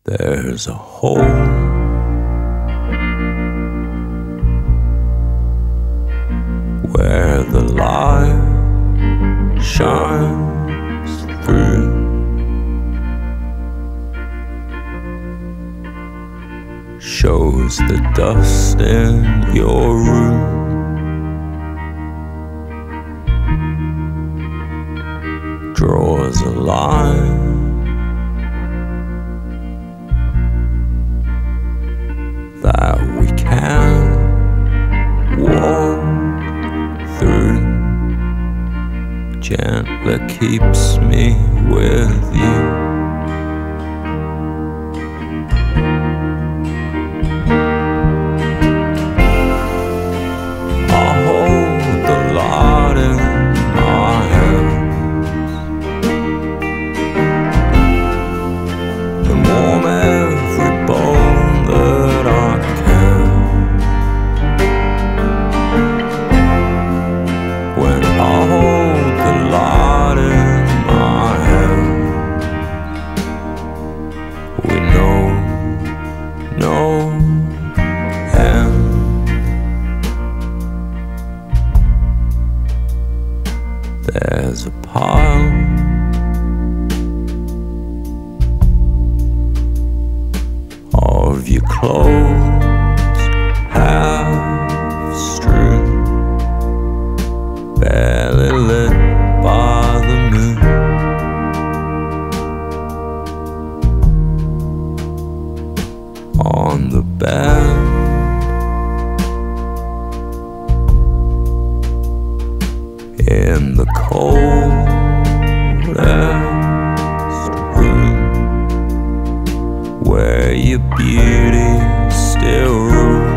There's a hole where the light shines through. Shows the dust in your room. Draws a line that we can walk through. Gently keeps me with you. There's a pile of your clothes half strewn, barely lit by the moon. On the bed in the coldest room, where your beauty still rules.